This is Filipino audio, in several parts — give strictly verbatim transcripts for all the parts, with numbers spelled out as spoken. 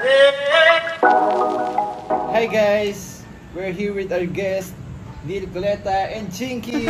Hi guys! We're here with our guest, Neil Coleta and Chinky!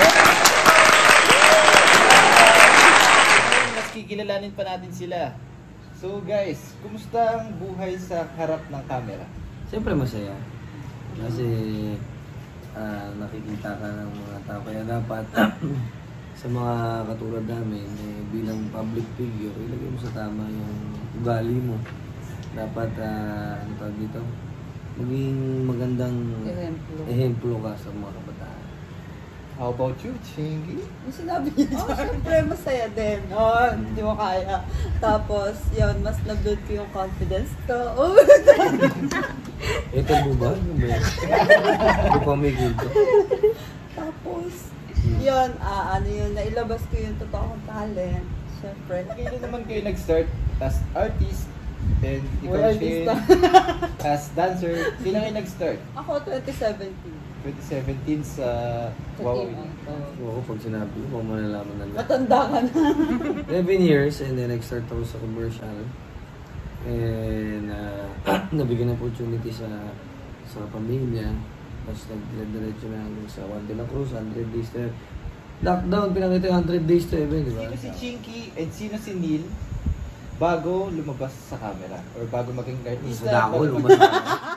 Mas kikilalanin pa natin sila. So guys, kumusta ang buhay sa harap ng camera? Siyempre masaya. Kasi uh, nakikita ka ng mga tao. Kaya dapat sa mga katulad namin, eh, bilang public figure, ilagay mo sa tama yung ugali mo. Dapat, uh, ano tawag dito, maging magandang ehemplo, ehemplo ka sa mga kabataan. How about you, Chinky? Yung sinabi niya, oh, syempre masaya din. Oh, hindi mo kaya. Tapos, yun, mas na-build ko yung confidence ko. Oh, ito mo ba? Ano ba yan? Hindi pa may gusto. Tapos, yun, ah, ano yun, nailabas ko yung totoong talent. Syempre. Kailan naman kayo nag-start as artist? And ikaw, Well, Shane, as dancer, kailan kayo nag-start? Ako, twenty seventeen. twenty seventeen sa Huawei. Oo, pag sinabi ko, malalaman na lang. Matanda ka na. eleven years and then nag-start ako sa commercial. And uh, nabigyan ng opportunity sa sa pamilya. Tapos nag-diretso na hanggang sa Juan de la Cruz, one hundred days to heaven. Lockdown, pinakita yung one hundred days to heaven, di ba? Sino si Chinky and sino si Neil bago lumabas sa camera? Or bago maging artista? Sa dako, bago lumabas.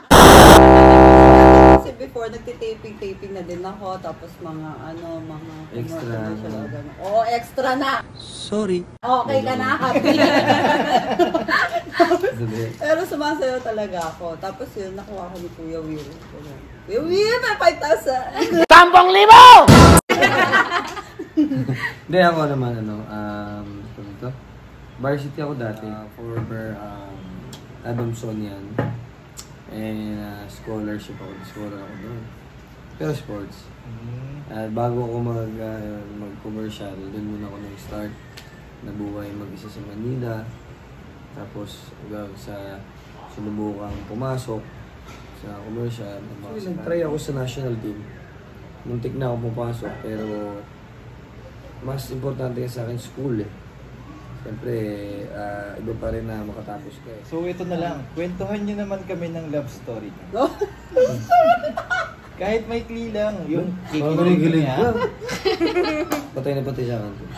Kasi before, nagtitaping-taping na din ako. Tapos mga, ano, mga... Extra. Oo, oh, extra na. Sorry. Okay ka na, happy. Dali. Pero sumasayaw talaga ako. Tapos yun, nakuha ko ni Kuya Will. Kuya Will, may five thousand! Tampong limo! Hindi, ako naman, ano, um, ito, varsity ako dati, uh, former um, Adamsonian. And uh, scholarship ako, scholar ako doon. Pero sports. Uh, bago ako mag, uh, mag-commercial, doon muna ako nag-start. Nabuhay mag-isa sa Manila. Tapos, hanggang sa sinubukang pumasok sa commercial. So, nag-try ako sa national team. Muntik na ako pupasok, pero mas importante sa akin school eh. Siyempre, uh, iba pa rin na makatapos ka eh. So ito na lang, kwentuhan nyo naman kami ng love story. Kahit may kli lang, yung kikilig niya. Patay na patay siya kanto.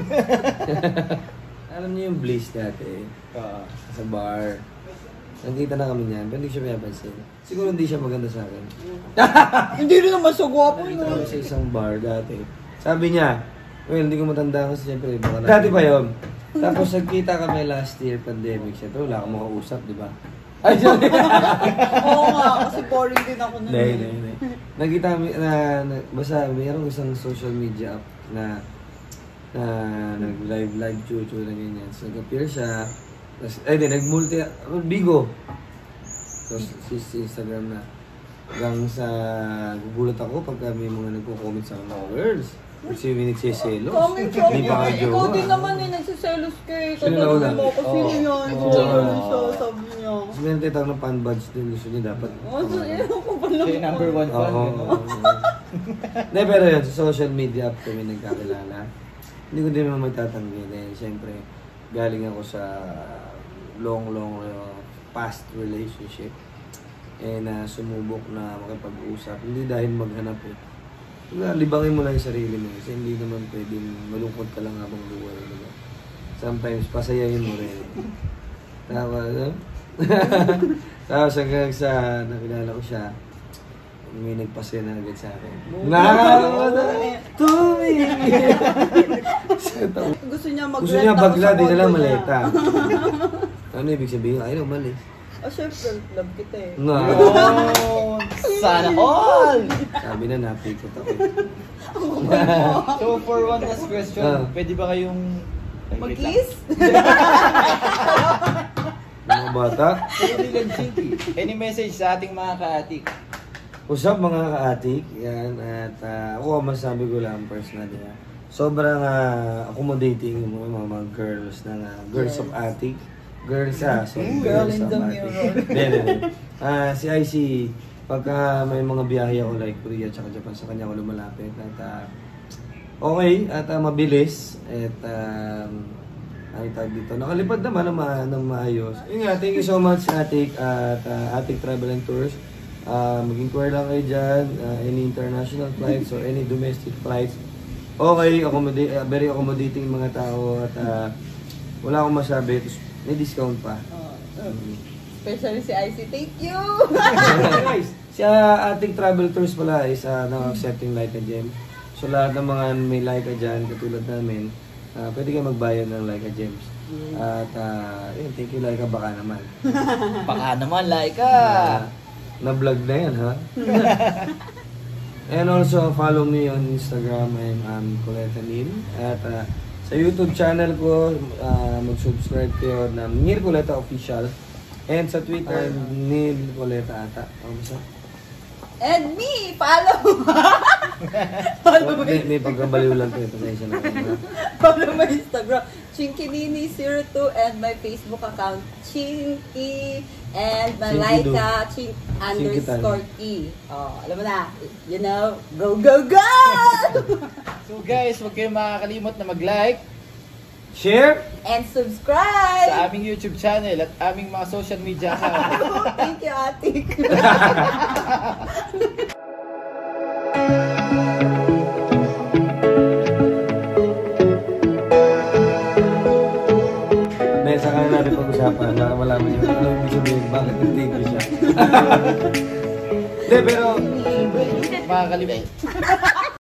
Alam niyo yung Blaze dati, uh, sa bar. Nandita na kami niyan, pero hindi siya pinapansin. Siguro hindi siya maganda sa akin. Hindi rin naman so gwapo yun. Nandita kami sa isang bar dati. Sabi niya, well, hindi ko matanda kasi siyempre, baka dati pa yun. Tapos nagkita kami last year, pandemic. Siyempre, wala akong makausap, di ba? Ay, sorry! Oo nga, kasi boring din ako nun. Hindi, hindi, hindi. Nagkita kami, na, na, basta mayroong isang social media app na na nag-live-live chuchu na ganyan. So, nag-appear siya. Tapos, ay, di, nag-multi, Bigo. Tapos, si, si Instagram na. Hanggang sa, gugulat ako pagka may mga nagko-comment sa mga girls. Kasi may nagsiselos. Comment, comment. Hindi pa kayo jowa. Ikaw din naman eh, nagsiselos ka eh. Sino na una? Mo, kasi Oo. yun, Oo. sino siya, sabi niya. Kasi meron tayo tawag ng fan badge din. Gusto niya dapat. Oh, so, eh, ako pala. Siya yung number one fan. Oo. Hindi, pero yun, sa social media app kami nagkakilala. Hindi ko din naman magtatanggi. Eh, siyempre, galing ako sa long, long uh, past relationship. Eh, na sumubok na makipag-usap. Hindi dahil maghanap eh. Libangin mo lang yung sarili mo kasi hindi naman pwedeng malungkot ka lang habang buhay. Diba? Sometimes, pasayahin mo rin. Tapos, no? Tapos hanggang sa nakilala ko siya, may nagpasaya na agad sa akin. Nakakalawa na! Tumingin! Gusto niya mag-rent Gusto niya bagla, di na lang maleta. Ano ibig sabihin? Ayaw, mali. Oh, syempre, love kita eh. No. Oh, sana all! Sabi na, napikot ako. So for one last question, Uh. pwede ba kayong Mag-kiss? Mga bata. Pwede lang, Chinky. Any message sa ating mga ka-atik? Usap mga ka-atik. Yan. At uh, ako, masasabi ko lang personally. Ha. Sobrang uh, accommodating yung mga, mga girls na uh, girls of atik. Girls ah, so Mm, girls girl in of the atik. mirror. Hindi, hindi. Ah, si I C, pagka may mga biyahe ako like Korea at Japan, sa kanya ako lumalapit. At uh, okay, at uh, mabilis. At um, ay tawag dito. Nakalipad naman ng, ma ng maayos. Yun nga, thank you so much Atik at uh, Atik Travel and Tours. Uh, mag-inquire lang kayo dyan, uh, any international flights or any domestic flights. Okay, accommodate, uh, very accommodating mga tao at uh, wala akong masabi. May discount pa. Oh, oh. Especially si I C, thank you! Guys, si uh, Atik Travel Tours pala is uh, na-accepting Laika Gem. So lahat ng mga may Laika dyan, katulad namin, Uh, pwede kayo magbayad ng Laika Gems. At uh, yun, thank you Laika, baka naman. Baka naman, Laika! Uh, na-vlog na yan, ha? And also, follow me on Instagram. I'm um, Coleta Neil. At uh, sa YouTube channel ko, uh, mag-subscribe kayo ng Neil Coleta Official. And sa Twitter, uh, Neil Coleta ata. Ano ba? And me, follow! Follow So, my may, may pagkabaliw lang kayo. Pasensya na kayo. Follow my Instagram, chinkinini zero two, and my Facebook account, chinky, and my Chinky Laika, chink Chinkitan. underscore e. Oh, alam mo na, you know, go, go, go! So guys, huwag kayong makakalimot na mag-like Share! And subscribe! sa aming YouTube channel at aming mga social media account. Thank you, Atik. Dahil sa kanila natin pag-usapan, baka malaman nyo ano yung ibig sabihin, bakit hindi ko siya. Hindi, pero Makakalimot.